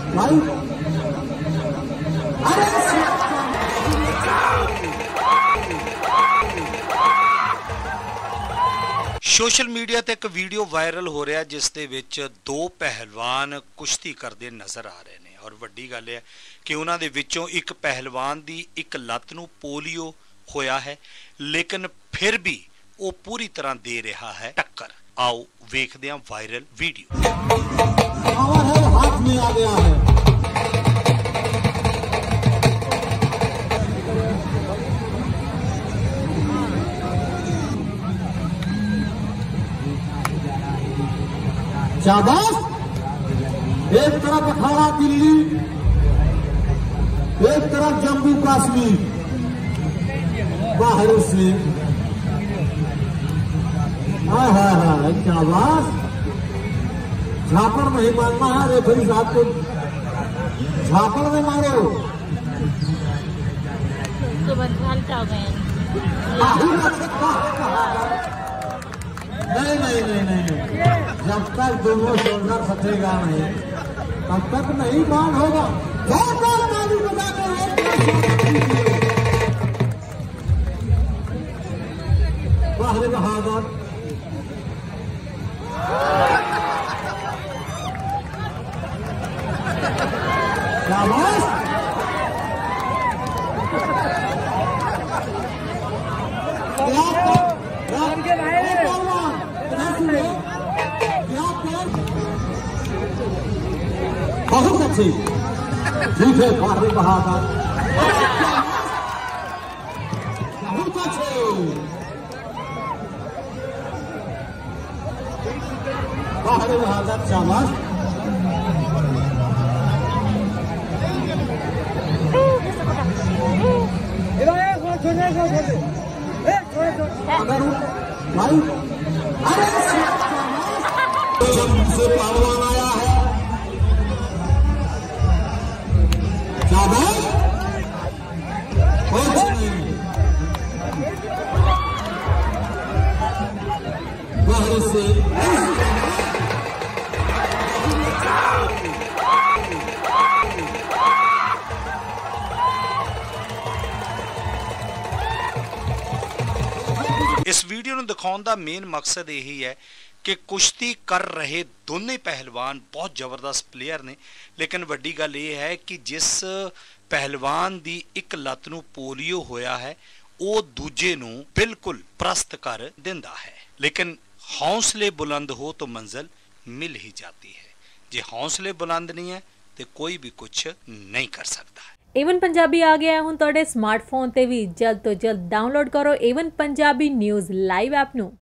Social media ते एक video viral हो रहा जिस दे विच दो पहलवान कुश्ती करते नजर आ रहे हैं और वड्डी गल है कि उन्हां दे विचों एक पहलवान दी एक लत्त नूं पोलियो होया है लेकिन फिर भी वो पूरी तरह दे रहा है टक्कर। आओ वेखदे हां वायरल वीडियो। हाथ में आ गया है। शाबाश। एक तरफ अखाड़ा दिल्ली, एक तरफ जम्मू कश्मीर, बाहर से शाबाश। झापड़ नहीं मारना है, रेफरी साहब को झापड़ में मारो। नहीं नहीं नहीं नहीं, जब तक दोनों शोल्डर फटेगा नहीं तब तक नहीं बाण होगा। बाहर बहादुर शाबाश। बहुत अच्छी, ठीक है बाहर बहादुर, बहुत अच्छे बाहर बहादुर, शाबाश। अगर भाई से पहलवान आया है, शाबाश। बाहर से इस वीडियो ਨੂੰ ਦਿਖਾਉਣ ਦਾ ਮੇਨ ਮਕਸਦ ਇਹੀ ਹੈ कि कुश्ती कर रहे दोनों पहलवान बहुत जबरदस्त प्लेयर ने लेकिन वड्डी गल यह है कि जिस पहलवान दी एक लत्त नूं पोलियो होया है वो दूजे नूं बिल्कुल प्रस्त कर दिंदा है। लेकिन हौसले बुलंद हो तो मंजिल मिल ही जाती है, जे हौसले बुलंद नहीं है तो कोई भी कुछ नहीं कर सकता है। एवन पंजाबी आ गया हुण तुहाडे स्मार्टफोन ते भी, जल्द तो जल्द डाउनलोड करो Avon Punjabi news live app नूं।